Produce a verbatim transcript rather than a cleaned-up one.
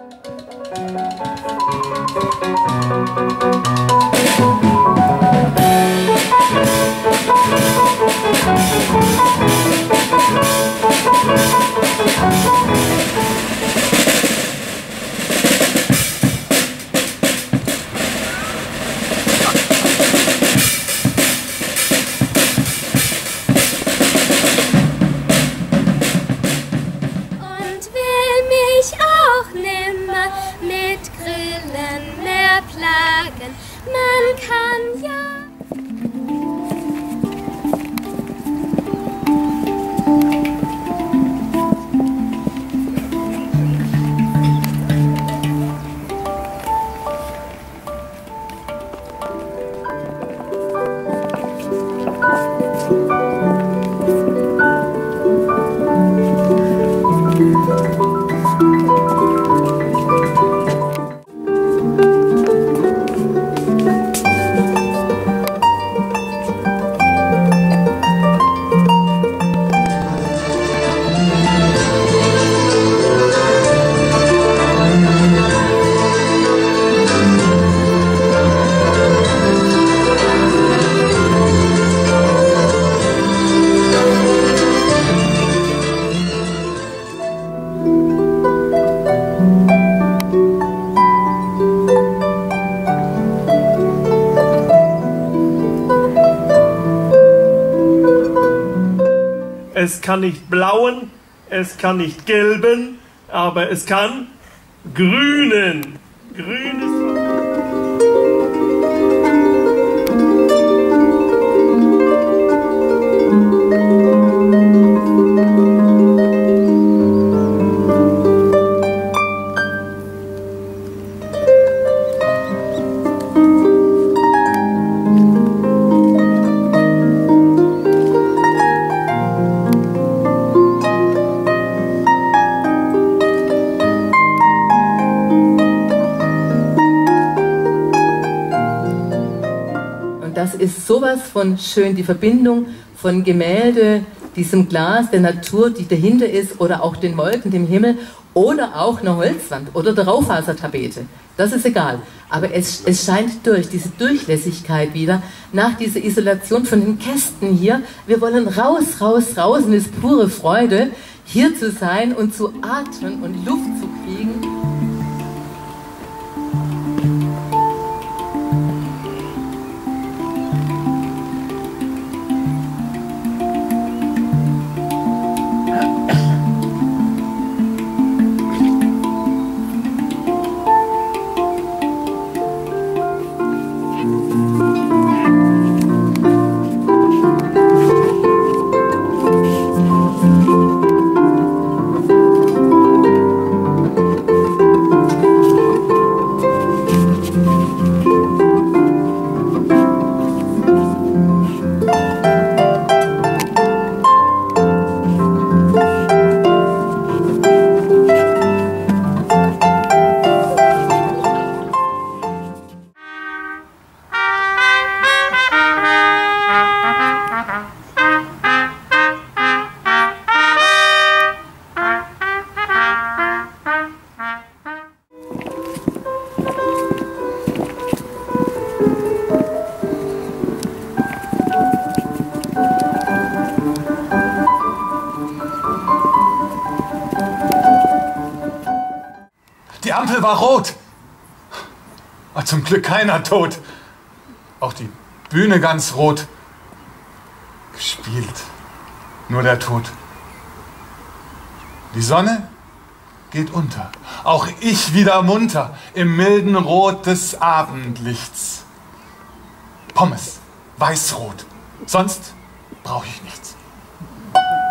Man kann ja... Es kann nicht blauen, es kann nicht gelben, aber es kann grünen. Grünes. Das ist sowas von schön, die Verbindung von Gemälde, diesem Glas, der Natur, die dahinter ist, oder auch den Wolken, dem Himmel, oder auch einer Holzwand oder der Raufasertapete. Das ist egal. Aber es, es scheint durch, diese Durchlässigkeit wieder, nach dieser Isolation von den Kästen hier. Wir wollen raus, raus, raus, und es ist pure Freude, hier zu sein und zu atmen und Luft zu kriegen. Die Ampel war rot. Aber zum Glück keiner tot. Auch die Bühne ganz rot. Gespielt. Nur der Tod. Die Sonne geht unter. Auch ich wieder munter im milden Rot des Abendlichts. Pommes, weißrot. Sonst brauche ich nichts.